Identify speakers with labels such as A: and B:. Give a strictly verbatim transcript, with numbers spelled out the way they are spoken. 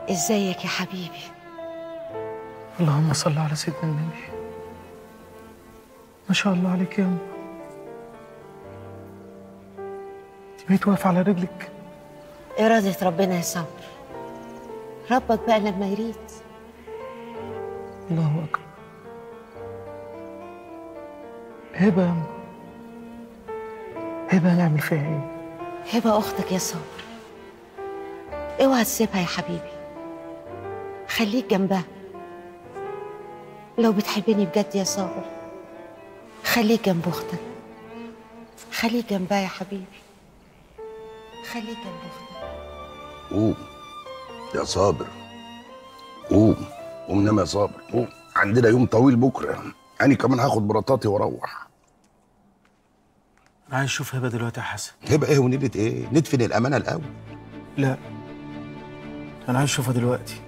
A: ازيك يا حبيبي؟
B: اللهم صل على سيدنا النبي. ما شاء الله عليك يا أم. انت بقيت واقفة على رجلك.
A: إرادة ربنا يا صبر، ربك بقى لما يريد.
B: الله أكبر. هبة يا أم، هبة هنعمل فيها إيه؟
A: هبة أختك يا صبر، اوعى تسيبها يا حبيبي، خليك جنبها. لو بتحبني بجد يا صابر خليك جنب أختك، خليك جنبها يا حبيبي، خليك جنب أختك.
C: قوم يا صابر، قوم قوم نام يا صابر، قوم، عندنا يوم طويل بكره. أنا كمان هاخد مراتاتي واروح.
B: أنا عايز أشوف هبة دلوقتي يا حسن.
C: هبه ايه ونيلة ايه؟ ندفن الامانه الاول.
B: لا، أنا عايز أشوفها دلوقتي.